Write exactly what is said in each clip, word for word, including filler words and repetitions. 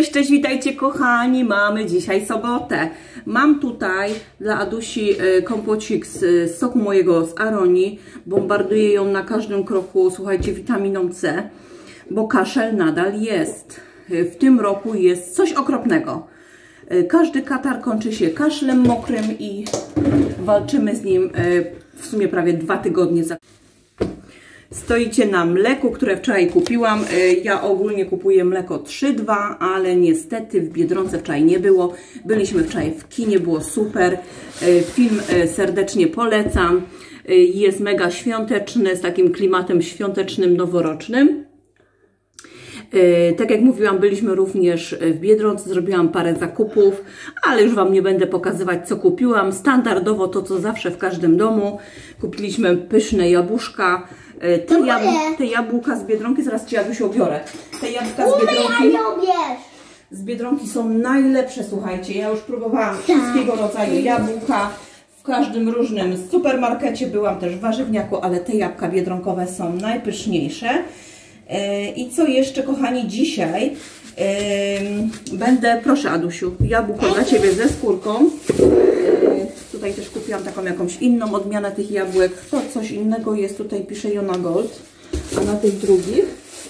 Cześć, cześć, witajcie kochani, mamy dzisiaj sobotę. Mam tutaj dla Adusi kompocik z soku mojego z aronii. Bombarduję ją na każdym kroku, słuchajcie, witaminą C, bo kaszel nadal jest. W tym roku jest coś okropnego. Każdy katar kończy się kaszlem mokrym i walczymy z nim w sumie prawie dwa tygodnie. Stoicie na mleku, które wczoraj kupiłam. Ja ogólnie kupuję mleko trzy dwa, ale niestety w Biedronce wczoraj nie było. Byliśmy wczoraj w kinie, było super. Film serdecznie polecam. Jest mega świąteczny, z takim klimatem świątecznym, noworocznym. Tak jak mówiłam, byliśmy również w Biedronce, zrobiłam parę zakupów, ale już Wam nie będę pokazywać, co kupiłam. Standardowo to, co zawsze w każdym domu. Kupiliśmy pyszne jabłuszka. Te, jab te jabłka z Biedronki, zaraz Ci Adusiu obiorę. Te jabłka z Biedronki, z Biedronki są najlepsze, słuchajcie. Ja już próbowałam wszystkiego rodzaju jabłka. W każdym różnym supermarkecie byłam też w warzywniaku, ale te jabłka biedronkowe są najpyszniejsze. I co jeszcze, kochani, dzisiaj yy, będę, proszę Adusiu, jabłko dla Ciebie ze skórką. Yy, tutaj też kupiłam taką jakąś inną odmianę tych jabłek. To coś innego jest, tutaj pisze Jona Gold, a na tych drugich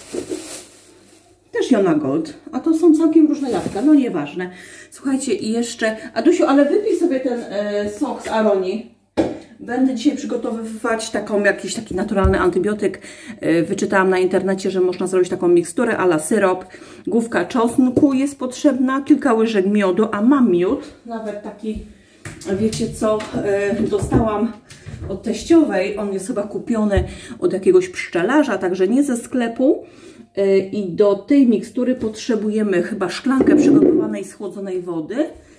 też Jona Gold. A to są całkiem różne jabłka, no nieważne. Słuchajcie, i jeszcze, Adusiu, ale wypij sobie ten yy, sok z aronii. Będę dzisiaj przygotowywać taką, jakiś taki naturalny antybiotyk. Wyczytałam na internecie, że można zrobić taką miksturę a la syrop. Główka czosnku jest potrzebna, kilka łyżek miodu, a mam miód. Nawet taki, wiecie co, dostałam od teściowej. On jest chyba kupiony od jakiegoś pszczelarza, także nie ze sklepu. I do tej mikstury potrzebujemy chyba szklankę przygotowanej, schłodzonej wody.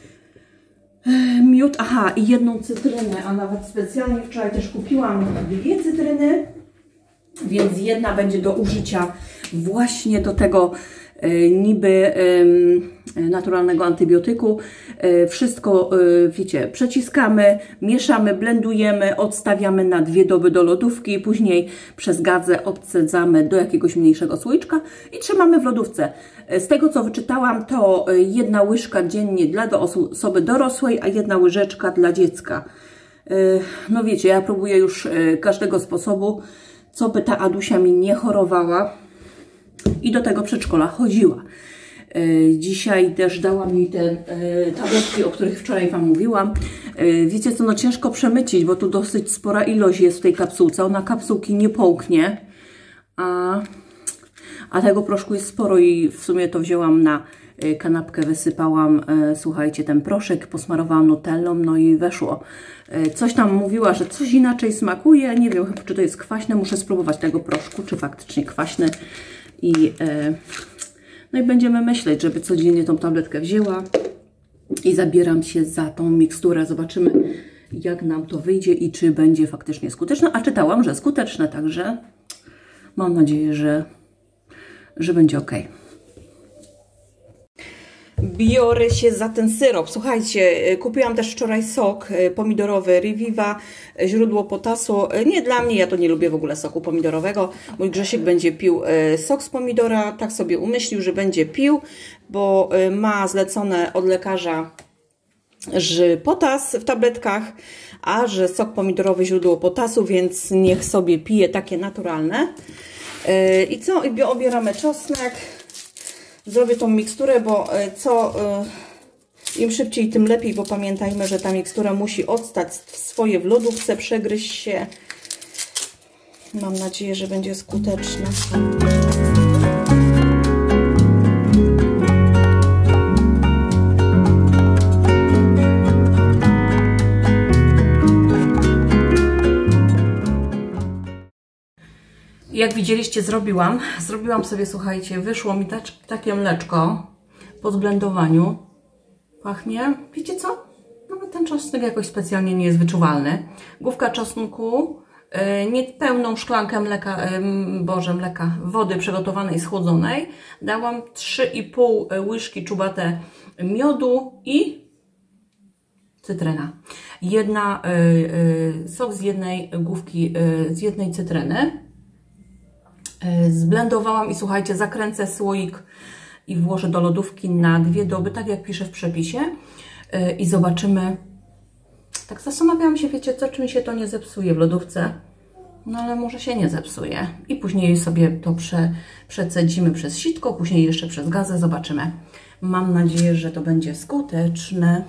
Miód, aha, i jedną cytrynę, a nawet specjalnie wczoraj też kupiłam dwie cytryny, więc jedna będzie do użycia właśnie do tego e, niby e, naturalnego antybiotyku. E, wszystko, e, wiecie, przeciskamy, mieszamy, blendujemy, odstawiamy na dwie doby do lodówki, później przez gazę odcedzamy do jakiegoś mniejszego słoiczka i trzymamy w lodówce. Z tego, co wyczytałam, to jedna łyżka dziennie dla do osoby dorosłej, a jedna łyżeczka dla dziecka. No wiecie, ja próbuję już każdego sposobu, co by ta Adusia mi nie chorowała i do tego przedszkola chodziła. Dzisiaj też dała mi te tabletki, o których wczoraj Wam mówiłam. Wiecie co, no ciężko przemycić, bo tu dosyć spora ilość jest w tej kapsułce. Ona kapsułki nie połknie, a... A tego proszku jest sporo i w sumie to wzięłam na kanapkę, wysypałam, słuchajcie, ten proszek, posmarowałam nutellą, no i weszło. Coś tam mówiła, że coś inaczej smakuje, nie wiem, czy to jest kwaśne, muszę spróbować tego proszku, czy faktycznie kwaśny. I, no i będziemy myśleć, żeby codziennie tą tabletkę wzięła i zabieram się za tą miksturę. Zobaczymy, jak nam to wyjdzie i czy będzie faktycznie skuteczne. A czytałam, że skuteczne, także mam nadzieję, że że będzie ok. Biorę się za ten syrop. Słuchajcie, kupiłam też wczoraj sok pomidorowy Reviva, źródło potasu. Nie dla mnie, ja to nie lubię w ogóle soku pomidorowego. Mój Grzesiek będzie pił sok z pomidora, tak sobie umyślił, że będzie pił, bo ma zlecone od lekarza, że potas w tabletkach, a że sok pomidorowy źródło potasu, więc niech sobie pije takie naturalne. I co? I obieramy czosnek. Zrobię tą miksturę, bo co im szybciej, tym lepiej, bo pamiętajmy, że ta mikstura musi odstać swoje w lodówce, przegryźć się. Mam nadzieję, że będzie skuteczna. Jak widzieliście, zrobiłam. Zrobiłam sobie, słuchajcie, wyszło mi tak, takie mleczko po zblendowaniu. Pachnie, wiecie co? Nawet ten czosnek jakoś specjalnie nie jest wyczuwalny. Główka czosnku, yy, niepełną szklankę mleka, yy, boże, mleka, wody przygotowanej, schłodzonej. Dałam trzy i pół łyżki czubate miodu i cytryna. Jedna, yy, yy, sok z jednej główki, yy, z jednej cytryny. Zblendowałam i słuchajcie, zakręcę słoik i włożę do lodówki na dwie doby, tak jak piszę w przepisie i zobaczymy. Tak zastanawiałam się, wiecie co, czy mi się to nie zepsuje w lodówce, no ale może się nie zepsuje i później sobie to prze, przecedzimy przez sitko, później jeszcze przez gazę, zobaczymy. Mam nadzieję, że to będzie skuteczne.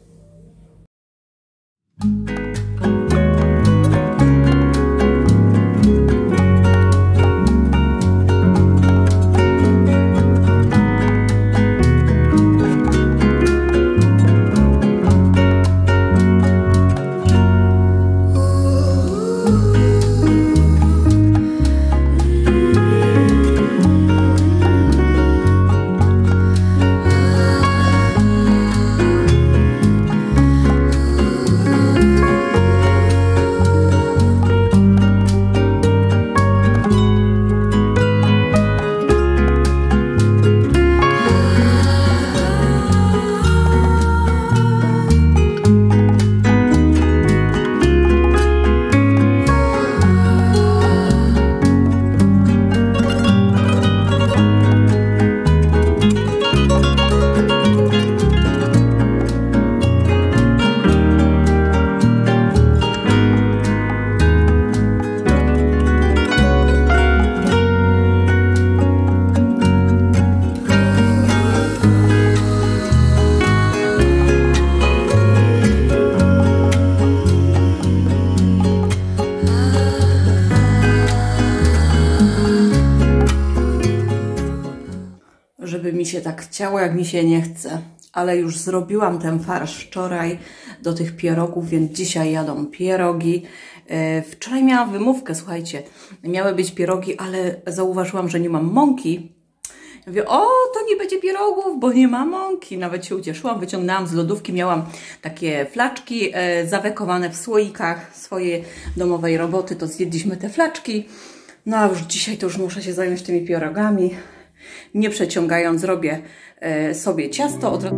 Żeby mi się tak chciało, jak mi się nie chce. Ale już zrobiłam ten farsz wczoraj do tych pierogów, więc dzisiaj jadą pierogi. Wczoraj miałam wymówkę, słuchajcie. Miały być pierogi, ale zauważyłam, że nie mam mąki. Ja mówię, o, to nie będzie pierogów, bo nie ma mąki. Nawet się ucieszyłam, wyciągnęłam z lodówki, miałam takie flaczki zawekowane w słoikach swojej domowej roboty, to zjedliśmy te flaczki. No a już dzisiaj to już muszę się zająć tymi pierogami. Nie przeciągając, zrobię sobie ciasto. Od razu...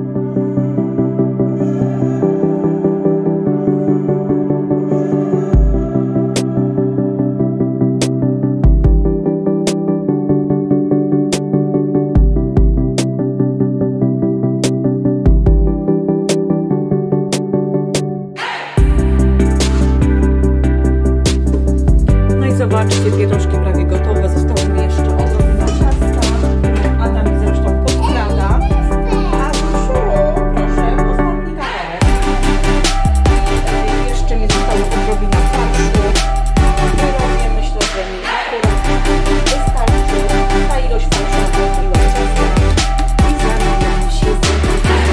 No i zobaczcie, pierożki prawie gotowe. Zostało mi jeszcze odrobina ciasta. Adam mi zresztą podkrada. A proszę, proszę, ostatni kawałek. Jeszcze mi zostało odrobina farszu. Pierogi, myślę, że mi akurat wystarczy. Ta ilość farszu, ta ilość ciasta. I zamieniam się z tym.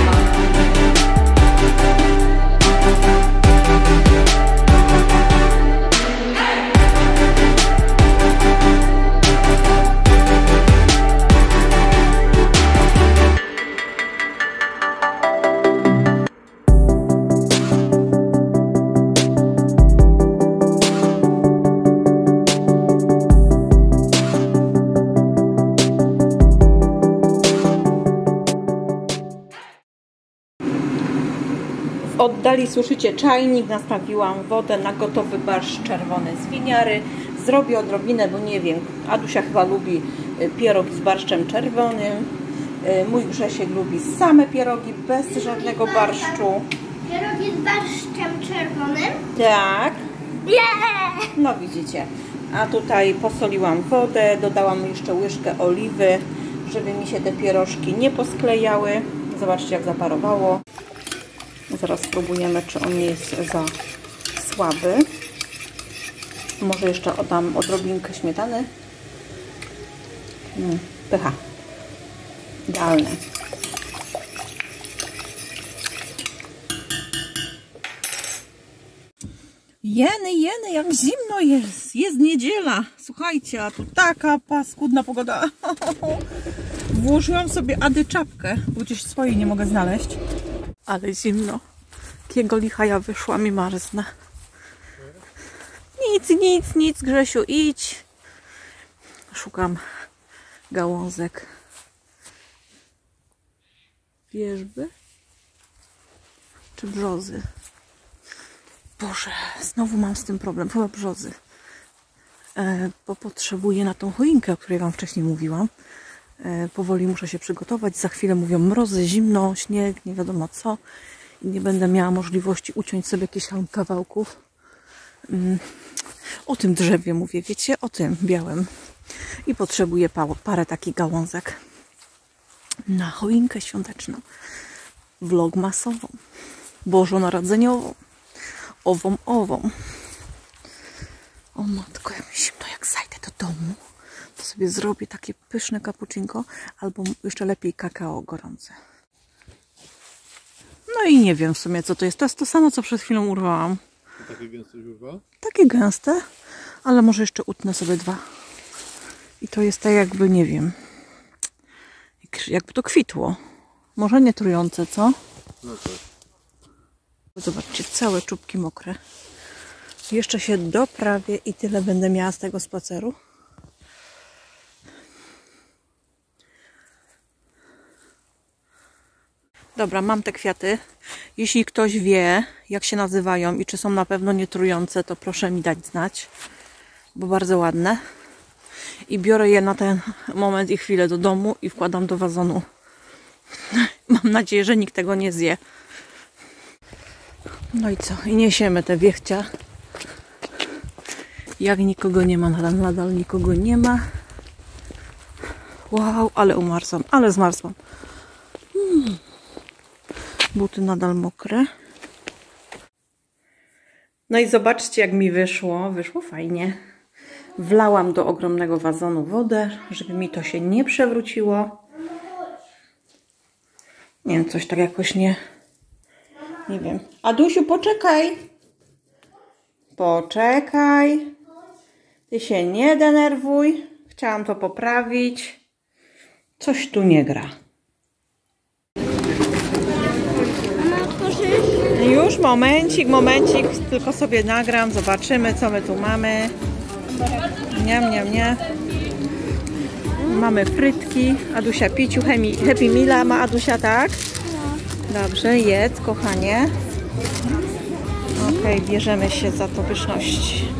W oddali słyszycie czajnik, nastawiłam wodę na gotowy barszcz czerwony z winiary. Zrobię odrobinę, bo nie wiem, Adusia chyba lubi pierogi z barszczem czerwonym. Mój Grzesiek lubi same pierogi, bez żadnego barszczu. Pierogi z barszczem czerwonym? Tak. Yeah! No widzicie. A tutaj posoliłam wodę, dodałam jeszcze łyżkę oliwy, żeby mi się te pierożki nie posklejały. Zobaczcie, jak zaparowało. Zaraz spróbujemy, czy on nie jest za słaby. Może jeszcze oddam odrobinkę śmietany. Hmm, pycha. Idealne. Jeny, jeny, jak zimno jest. Jest niedziela. Słuchajcie, a tu taka paskudna pogoda. Włożyłam sobie Ady czapkę, bo gdzieś swojej nie mogę znaleźć. Ale zimno. Jakiego licha ja wyszłam i marznę. Nic, nic, nic, Grzesiu, idź. Szukam gałązek wierzby czy brzozy. Boże, znowu mam z tym problem, chyba brzozy. E, bo potrzebuję na tą choinkę, o której wam wcześniej mówiłam, E, powoli muszę się przygotować. Za chwilę mówią mrozy, zimno, śnieg, nie wiadomo co. I nie będę miała możliwości uciąć sobie jakichś tam kawałków. Mm. O tym drzewie mówię, wiecie? O tym białym. I potrzebuję pa parę takich gałązek na choinkę świąteczną. Vlogmasową. Bożonarodzeniową. Ową, ową. O matko, jak mi zimno, jak zajdę do domu, to sobie zrobię takie pyszne cappuccinko, albo jeszcze lepiej kakao gorące. No i nie wiem w sumie co to jest. To jest to samo, co przed chwilą urwałam. Takie gęste źródła? Takie gęste, ale może jeszcze utnę sobie dwa. I to jest tak jakby, nie wiem, jakby to kwitło. Może nie trujące, co? No tak. Zobaczcie, całe czubki mokre. Jeszcze się doprawię i tyle będę miała z tego spaceru. Dobra, mam te kwiaty. Jeśli ktoś wie, jak się nazywają i czy są na pewno nietrujące, to proszę mi dać znać, bo bardzo ładne. I biorę je na ten moment i chwilę do domu i wkładam do wazonu. Mam nadzieję, że nikt tego nie zje. No i co? I niesiemy te wiechcia. Jak nikogo nie ma, nadal, nadal nikogo nie ma. Wow, ale umarzłam, ale zmarzłam. Hmm. Buty nadal mokre. No i zobaczcie, jak mi wyszło. Wyszło fajnie. Wlałam do ogromnego wazonu wodę, żeby mi to się nie przewróciło. Nie wiem, coś tak jakoś nie... Nie wiem. Adusiu, poczekaj. Poczekaj. Ty się nie denerwuj. Chciałam to poprawić. Coś tu nie gra. Już momencik, momencik. Tylko sobie nagram. Zobaczymy, co my tu mamy. Niam, niam, niam. Mamy frytki. Adusia piciu. Happy Meala ma Adusia, tak? Dobrze, jedz, kochanie. Ok, bierzemy się za to pyszności.